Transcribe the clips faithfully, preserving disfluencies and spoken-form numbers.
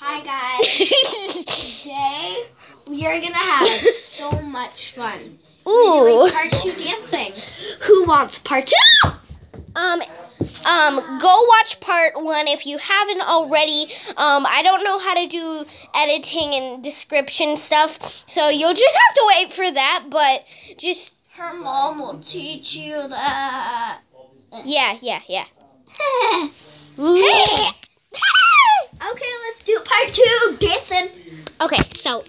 Hi guys. Today we are gonna have so much fun. Ooh. We're doing part two dancing. Who wants part two? Um, um, go watch part one if you haven't already. Um, I don't know how to do editing and description stuff, so you'll just have to wait for that. But just Her mom will teach you that. yeah, yeah, yeah. Hey. Okay, let's do part two dancing. Okay, so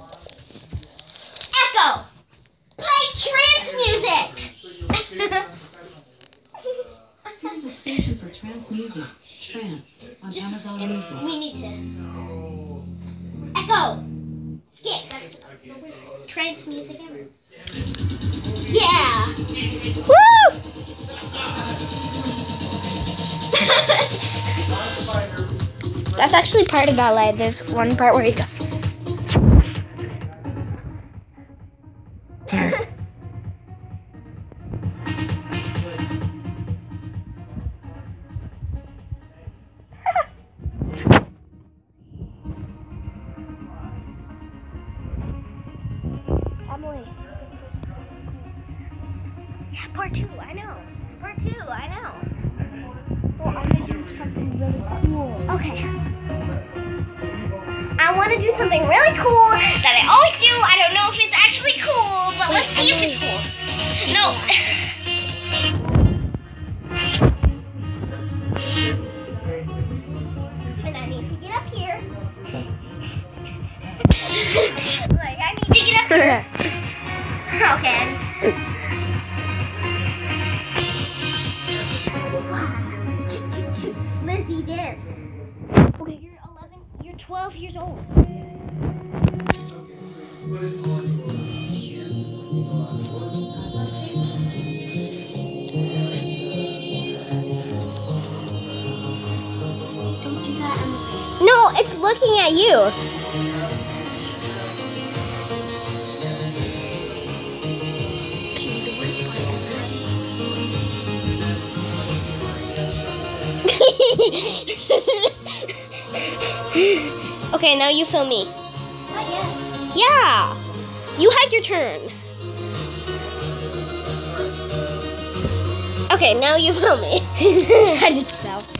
Echo. Play trance music. Here's a station for trance music. Trance on Just- Amazon Music. We need to. Echo. Skip. That's the worst trance music ever. Yeah. woo! That's actually part of ballet. There's one part where you go. Emily. Yeah, part two, I know. Part two, I know. Well, I'm gonna do something really cool. Okay. I want to do something really cool that I always do. I don't know if it's actually cool, but let's see if it's cool. No. And I need to get up here. Like, I need to get up here. Okay. Lizzie, dance. Okay, you're eleven, you're twelve years old. Don't do that, Emily. No, it's looking at you. Okay, the worst part Okay, now you film me. ever. Not yet. Yeah. You had your turn. Okay, now you film me. I just fell.